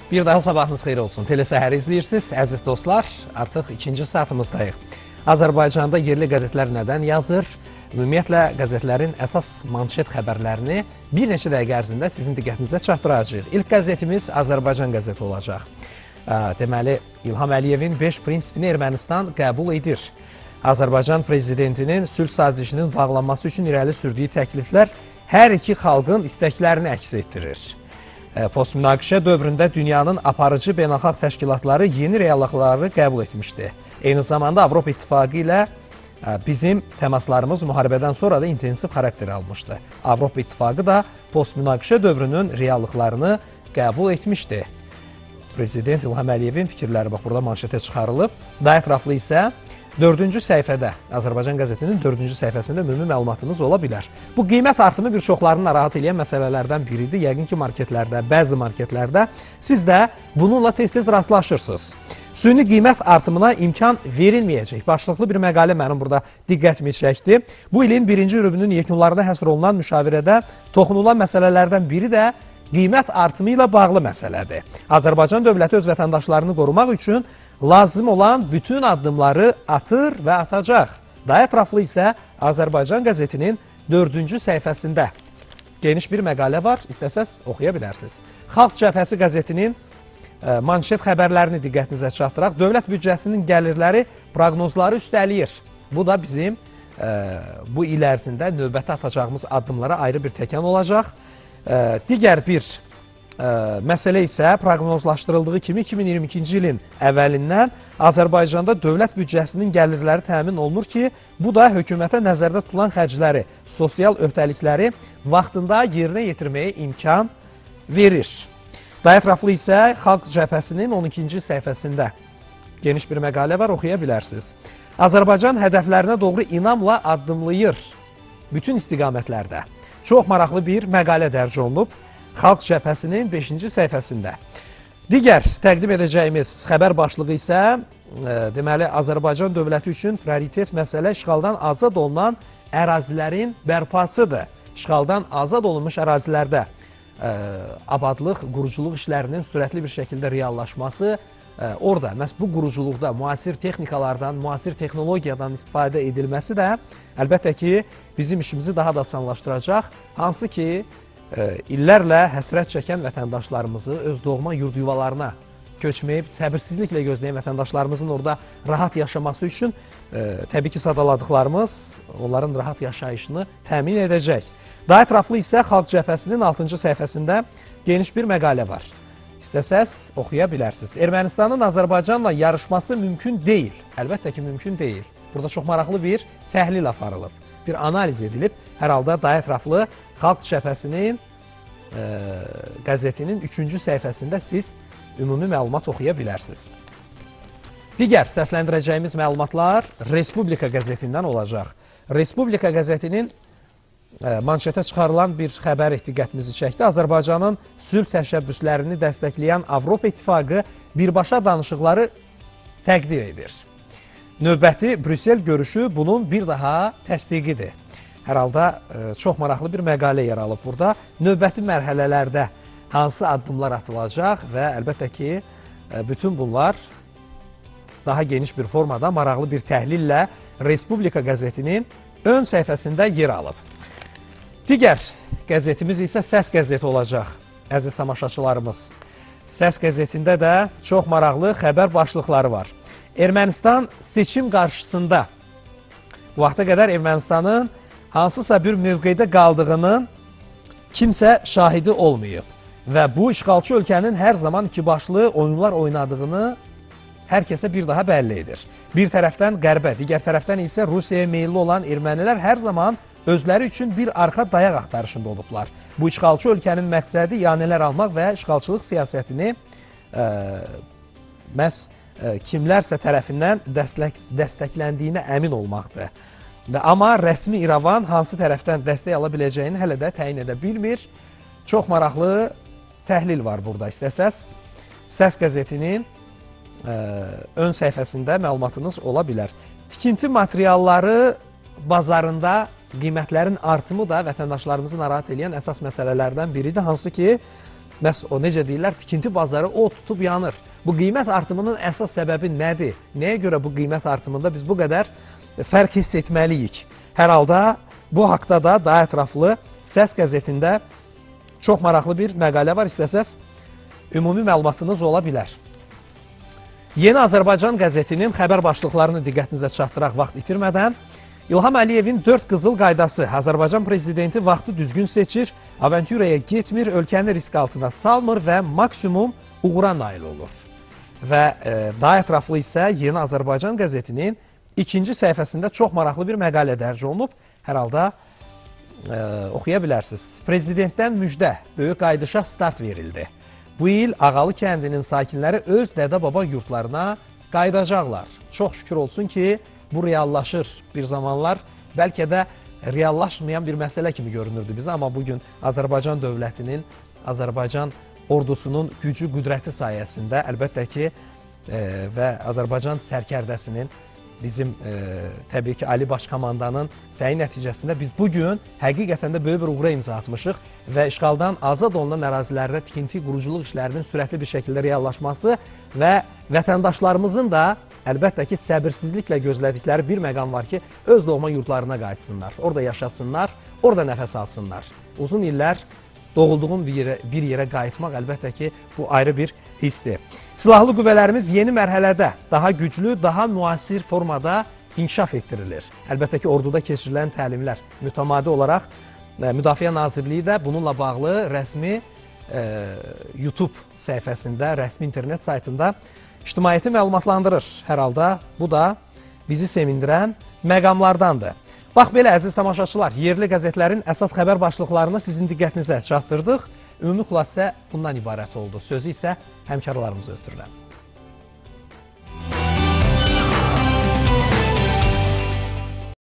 Bir daha sabahınız xeyir olsun. Tele Səhəri izləyirsiniz. Əziz dostlar, artıq ikinci saatımızdayıq. Azərbaycanda yerli qəzetlər nədən yazır? Ümumiyyətlə, qəzetlərin əsas manşet xəbərlərini bir neçə dəqiqə ərzində sizin diqqətinizə çatdıracağıq. İlk qəzetimiz Azərbaycan qəzeti olacaq. Deməli, İlham Əliyevin 5 prinsipini Ermənistan qəbul edir. Azərbaycan prezidentinin sülh sazişinin bağlanması üçün irəli sürdüyü təkliflər hər iki xalqın istəklərini əks etdirir. Postmünaqişə dövründə dünyanın aparıcı beynəlxalq təşkilatları yeni reallıqları qəbul etmişdi. Eyni zamanda Avropa İttifaqı ilə bizim təmaslarımız müharibədən sonra da intensiv xarakter almışdı. Avropa İttifaqı da postmünaqişə dövrünün reallıqlarını qəbul etmişdi. Prezident İlham Əliyevin fikirləri bax burada manşetə çıxarılıb. Daha ətraflı isə 4-cü səhifədə, Azərbaycan qəzetinin 4-cü səhifəsində ümumi məlumatımız ola bilər. Bu qiymət artımı bir çoxlarını narahat edən məsələlərdən biridir. Yəqin ki, marketlərdə, bəzi marketlərdə siz də bununla tez-tez rastlaşırsınız. Süni qiymət artımına imkan verilməyəcək. Başlıqlı bir məqalə mənim burada diqqətimi çəkdi. Bu ilin birinci rübünün yekunlarına həsr olunan müşavirədə toxunulan məsələlərdən biri də qiymət artımı ilə bağlı məsələdir. Azərbaycan dövləti öz vətəndaşlarını qorumaq üçün lazım olan bütün addımları atır və atacaq. Daha ətraflı isə Azərbaycan qəzetinin 4-cü səhifəsində geniş bir məqalə var. İstəsəz oxuya bilərsiniz. Xalq Cəbhəsi qəzetinin manşet xəbərlərini diqqətinizə çatdıraq. Dövlət büdcəsinin gəlirləri proqnozları üstəliyir. Bu da bizim bu il ərzində növbəti atacağımız addımlara ayrı bir təkan olacaq. Digər bir məsələ isə proqnozlaşdırıldığı kimi 2022-ci ilin əvvəlindən Azərbaycanda dövlət büdcəsinin gəlirləri təmin olunur ki, bu da hökumətə nəzərdə tutulan xərcləri, sosial öhdəlikləri vaxtında yerinə yetirməyə imkan verir. Daha ətraflı isə Xalq Cəbhəsinin 12-ci səhifəsində geniş bir məqalə var, oxuya bilərsiniz. Azərbaycan hədəflərinə doğru inamla addımlayır bütün istiqamətlərdə. Çox maraqlı bir məqalə dərc olunub Xalq Cəbhəsinin 5-ci səhifəsində. Digər təqdim edəcəyimiz xəbər başlığı isə deməli Azərbaycan dövləti üçün prioritet məsələ işğaldan azad olunan ərazilərin bərpasıdır. İşğaldan azad olunmuş ərazilərdə abadlıq, quruculuq işlərinin sürətli bir şəkildə reallaşması, orada məhz bu quruculuqda müasir texnikalardan, müasir texnologiyadan istifadə edilməsi də əlbəttə ki, bizim işimizi daha da asanlaşdıracaq. Hansı ki, illərlə həsrət çəkən vətəndaşlarımızı öz doğma yurd yuvalarına köçməyib, səbirsizliklə gözləyən vətəndaşlarımızın orada rahat yaşaması üçün təbii ki, sadaladıqlarımız onların rahat yaşayışını təmin edəcək. Daha ətraflı isə Xalq Cəbhəsinin 6-cı səhifəsində geniş bir məqalə var. İstəsəz oxuya bilərsiniz. Ermənistanın Azərbaycanla yarışması mümkün deyil. Əlbəttə ki, mümkün deyil. Burada çox maraqlı bir təhlil aparılıb, bir analiz edilib. Hər halda daha ətraflı Xalq Cəbhəsinin qəzetinin 3-cü səhifəsində siz ümumi məlumat oxuya bilərsiniz. Digər səsləndirəcəyimiz məlumatlar Respublika qəzetindən olacaq. Respublika qəzetinin manşetə çıxarılan bir xəbər diqqətimizi çəkdi. Azərbaycanın sülh təşəbbüslərini dəstəkləyən Avropa İttifaqı birbaşa danışıqları təqdir edir. Növbəti Brüssel görüşü bunun bir daha təsdiqidir. Hər halda çox maraqlı bir məqalə yer alıb burada. Növbəti mərhələlərdə hansı addımlar atılacaq və əlbəttə ki, bütün bunlar daha geniş bir formada maraqlı bir təhlillə Respublika qəzetinin ön səhifəsində yer alıb. Digər qəzetimiz isə Səs qəzeti olacaq, əziz tamaşaçılarımız. Səs qəzetində də çox maraqlı xəbər başlıqları var. Ermənistan seçim qarşısında bu vaxta qədər Ermənistanın hansısa bir mövqedə qaldığının kimsə şahidi olmayıb və bu işğalçı ölkənin hər zaman ikibaşlı oyunlar oynadığını hər kəsə bir daha bəlli edir. Bir tərəfdən Qərbə, digər tərəfdən isə Rusiyaya meyilli olan ermənilər hər zaman özləri üçün bir arxa dayaq axtarışında olublar. Bu işğalçı ölkənin məqsədi ianələr almaq və işğalçılıq siyasətini məhz kimlərsə tərəfindən dəstəkləndiyinə əmin olmaqdır. Amma rəsmi İrəvan hansı tərəfdən dəstək ala biləcəyini hələ də təyin edə bilmir. Çox maraqlı təhlil var burada. İstəsəz Səs qəzetinin ön səhifəsində məlumatınız ola bilər. Tikinti materialları bazarında qiymətlərin artımı da vətəndaşlarımızı narahat edən əsas məsələlərdən biridir. Hansı ki, məhz o necə deyirlər, tikinti bazarı od tutub yanır. Bu qiymət artımının əsas səbəbi nədir? Nəyə görə bu qiymət artımında biz bu qədər fərq hiss etməliyik? Hər halda bu haqda da daha ətraflı Səs qəzetində çox maraqlı bir məqalə var. İstəsəz ümumi məlumatınız ola bilər. Yeni Azərbaycan qəzetinin xəbər başlıqlarını diqqətinizə çatdıraq vaxt itirmədən. İlham Əliyevin 4 qızıl qaydası. Azərbaycan prezidenti vaxtı düzgün seçir, aventuraya getmir, ölkəni risk altına salmır və maksimum uğura nail olur. Və daha ətraflı isə Yeni Azərbaycan qəzetinin ikinci səhifəsində çox maraqlı bir məqalə dərc olunub. Hər halda oxuya bilərsiniz. Prezidentdən müjdə, böyük qaydışa start verildi. Bu il Ağalı kəndinin sakinləri öz dədə-baba yurtlarına qayıdacaqlar. Çox şükür olsun ki, bu reallaşır bir zamanlar. Bəlkə də reallaşmayan bir məsələ kimi görünürdü bizə, amma bugün Azərbaycan dövlətinin, Azərbaycan ordusunun gücü, qüdrəti sayəsində əlbəttə ki və Azərbaycan sərkərdəsinin, bizim təbii ki Ali Başkomandanın səyi nəticəsində biz bugün həqiqətən də böyük bir uğura imza atmışıq və işğaldan azad olunan ərazilərdə tikinti, quruculuq işlərinin sürətli bir şəkildə reallaşması və vətəndaşlarımızın da əlbəttə ki səbirsizliklə gözlədikləri bir məqam var ki, öz doğma yurtlarına qayıtsınlar, orada yaşasınlar, orada nəfəs alsınlar. Uzun illər doğulduğum bir yerə qayıtmaq əlbəttə ki, bu ayrı bir hissdir. Silahlı qüvvələrimiz yeni mərhələdə daha güclü, daha müasir formada inkişaf etdirilir. Əlbəttə ki, orduda keçirilən təlimlər mütəmadi olaraq Müdafiə Nazirliyi də bununla bağlı rəsmi YouTube səhifəsində, rəsmi internet saytında ictimaiyyəti məlumatlandırır. Hər halda bu da bizi sevindirən məqamlardandır. Bax belə əziz tamaşaçılar, yerli qəzetlərin əsas xəbər başlıqlarını sizin diqqətinizə çatdırdıq. Ümumi xülasə bundan ibarət oldu. Sözü isə həmkarlarımıza ötürürəm.